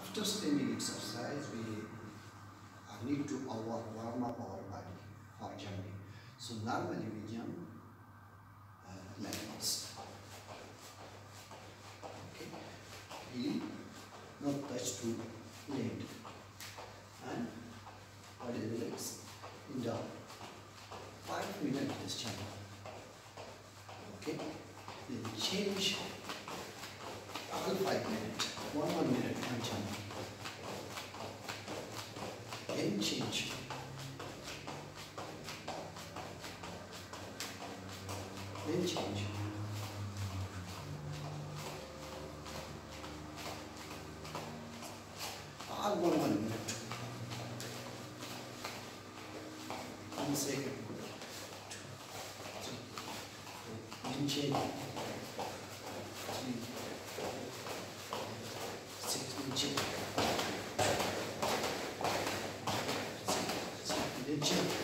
After standing exercise, we need to warm up our body for jumping. So normally we jump like this. Okay, heel not touch to land, and body relax in down. 5 minutes this jump. Okay, then change all 5 minutes. 1 minute one jump. Then change. Then change. All 1 minute. 1 second. 2, 3. Then change. 3, 6. Then change. Then change.